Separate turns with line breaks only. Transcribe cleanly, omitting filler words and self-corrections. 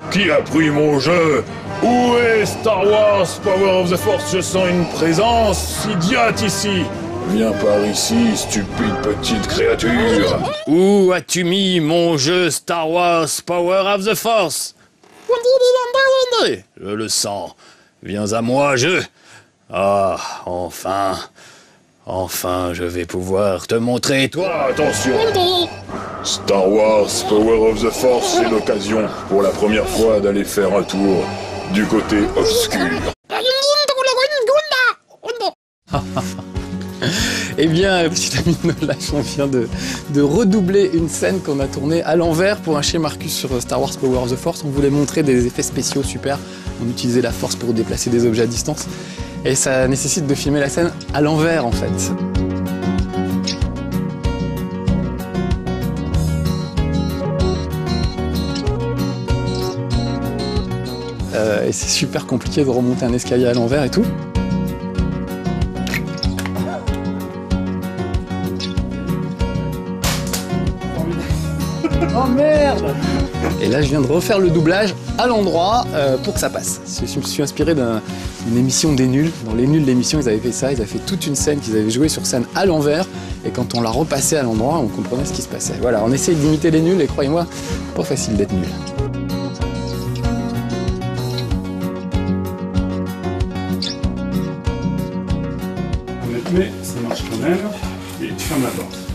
Qui a pris mon jeu? Où est Star Wars Power of the Force? Je sens une présence idiote ici. Viens par ici, stupide petite créature. Où as-tu mis mon jeu Star Wars Power of the Force? Je le sens. Viens à moi, jeu. Ah, enfin. Enfin, je vais pouvoir te montrer, toi. Attention. Star Wars Power of the Force, c'est l'occasion pour la première fois d'aller faire un tour du côté obscur.
Eh bien, petit ami de Nolash, on vient de redoubler une scène qu'on a tournée à l'envers pour un chez Marcus sur Star Wars Power of the Force. On voulait montrer des effets spéciaux super. On utilisait la force pour déplacer des objets à distance. Et ça nécessite de filmer la scène à l'envers, en fait. Et c'est super compliqué de remonter un escalier à l'envers et tout. Oh merde! Et là, je viens de refaire le doublage à l'endroit pour que ça passe. Je me suis inspiré d'une émission des nuls. Dans les nuls, l'émission, ils avaient fait ça. Ils avaient fait toute une scène qu'ils avaient jouée sur scène à l'envers. Et quand on l'a repassé à l'endroit, on comprenait ce qui se passait. Voilà, on essaye d'imiter les nuls et croyez-moi, pas facile d'être nul.
Mais ça marche quand même. Et tu fermes la porte.